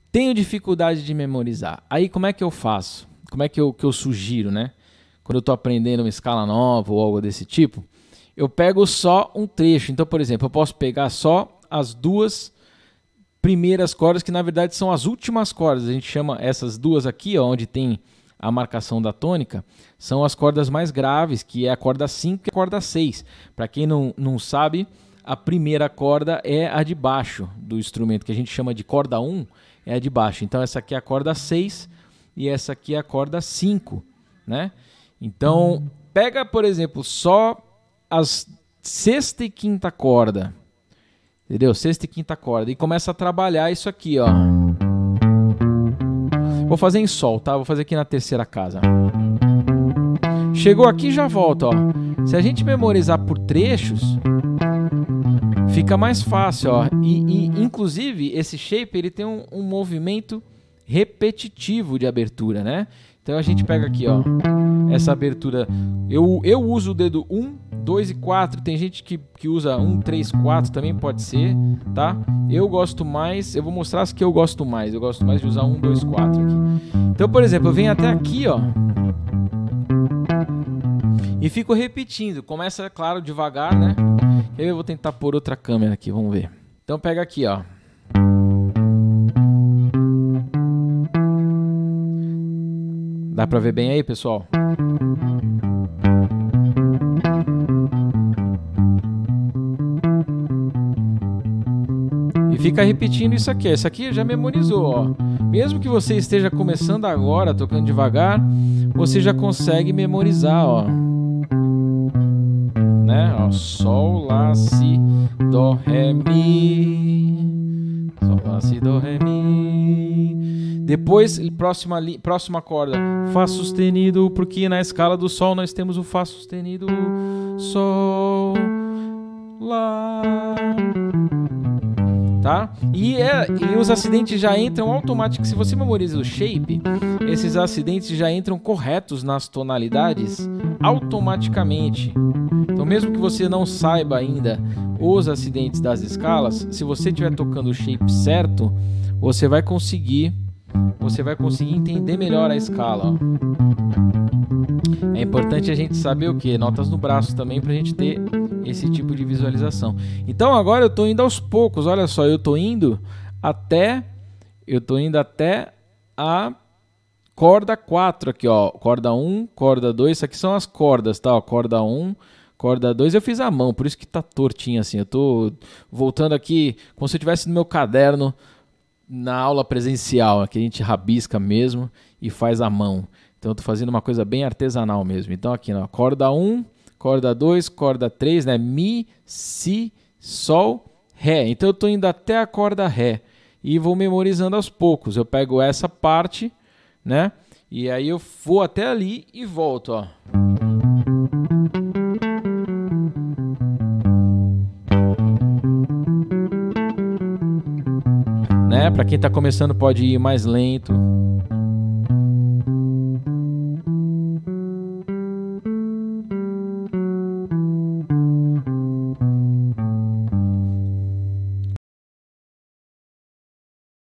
Tenho dificuldade de memorizar. Aí como é que eu faço? Como é que eu sugiro, né? Quando eu estou aprendendo uma escala nova ou algo desse tipo, eu pego só um trecho. Então, por exemplo, eu posso pegar só as duas primeiras cordas, que na verdade são as últimas cordas. A gente chama essas duas aqui, ó, onde tem a marcação da tônica, são as cordas mais graves, que é a corda 5 e a corda 6. Para quem não sabe, a primeira corda é a de baixo do instrumento, que a gente chama de corda 1, é a de baixo. Então essa aqui é a corda 6 e essa aqui é a corda 5, né? Então, pega, por exemplo, só as sexta e quinta corda, entendeu? Sexta e quinta corda, e começa a trabalhar isso aqui, ó. Vou fazer em sol, tá? Vou fazer aqui na terceira casa. Chegou aqui, já volta, ó. Se a gente memorizar por trechos, fica mais fácil, ó. E inclusive, esse shape, ele tem um movimento repetitivo de abertura, né? Então a gente pega aqui, ó, essa abertura. Eu uso o dedo 1, 2 e 4. Tem gente que usa 1, 3, 4 também pode ser, tá? Eu gosto mais, eu vou mostrar as que eu gosto mais. Eu gosto mais de usar 1, 2, 4 aqui. Então, por exemplo, eu venho até aqui, ó, e fico repetindo. Começa, claro, devagar, né? Eu vou tentar pôr outra câmera aqui, vamos ver. Então pega aqui, ó. Dá pra ver bem aí, pessoal? E fica repetindo isso aqui. Essa aqui já memorizou, ó. Mesmo que você esteja começando agora, tocando devagar, você já consegue memorizar, ó. Né? Ó, sol, lá, si, dó, ré, mi. Sol, lá, si, dó, ré, mi. Depois, próxima corda, Fá sustenido, porque na escala do Sol nós temos o Fá sustenido, Sol, Lá, tá? E os acidentes já entram automaticamente. Se você memoriza o shape, esses acidentes já entram corretos nas tonalidades automaticamente. Então, mesmo que você não saiba ainda os acidentes das escalas, se você estiver tocando o shape certo, você vai conseguir entender melhor a escala, ó. É importante a gente saber o que? Notas no braço também, para a gente ter esse tipo de visualização. Então agora eu estou indo aos poucos. Olha só, eu estou indo até a corda 4 aqui, ó. Corda 1, corda 2, isso aqui são as cordas, tá? Ó, corda 1, corda 2, eu fiz à mão, por isso que tá tortinho assim. Eu tô voltando aqui como se eu estivesse no meu caderno na aula presencial, que a gente rabisca mesmo e faz à mão. Então eu tô fazendo uma coisa bem artesanal mesmo. Então aqui, ó, corda 1, corda 2, corda 3, né? Mi, si, sol, ré. Então eu tô indo até a corda ré e vou memorizando aos poucos. Eu pego essa parte, né? E aí eu vou até ali e volto, ó. Né? Para quem está começando pode ir mais lento.